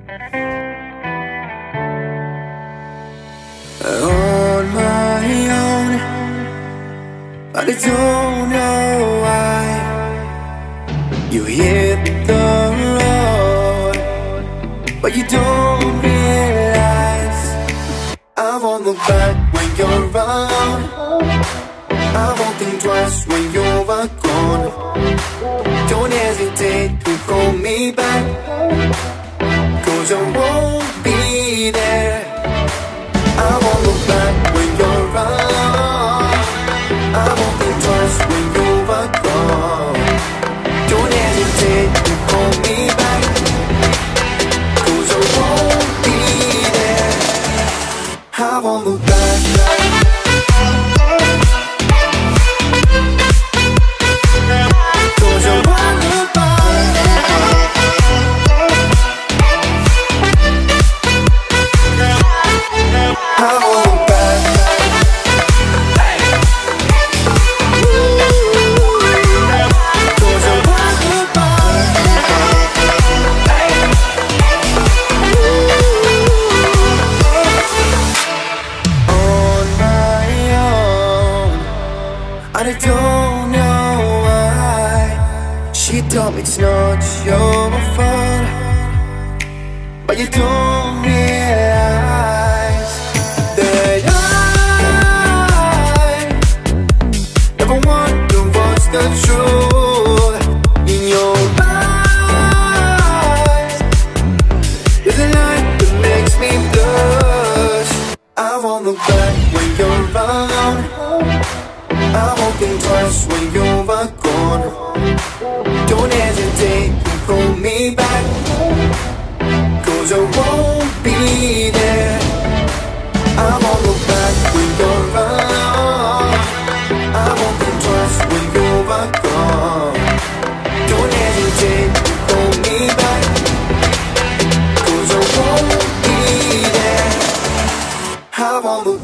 On my own, but I don't know why you hit the road, but you don't realize I won't look back when you're around. I won't think twice when you're gone. Don't hesitate to call me back, 'cause I won't be there. I won't look back when you're around. I won't think twice when you're gone. Don't hesitate to call me back, 'cause I won't be there. I won't look back. I don't know why she told me it's not your fault, but you don't realize that I never wonder what's the truth in your eyes. There's a light that makes me blush. I won't look back when you're around. I won't think twice when you're gone. Don't hesitate to call me back, 'cause I won't be there. I won't look back when you're around. I won't think twice when you're gone. Don't hesitate to call me back, 'cause I won't be there. I won't look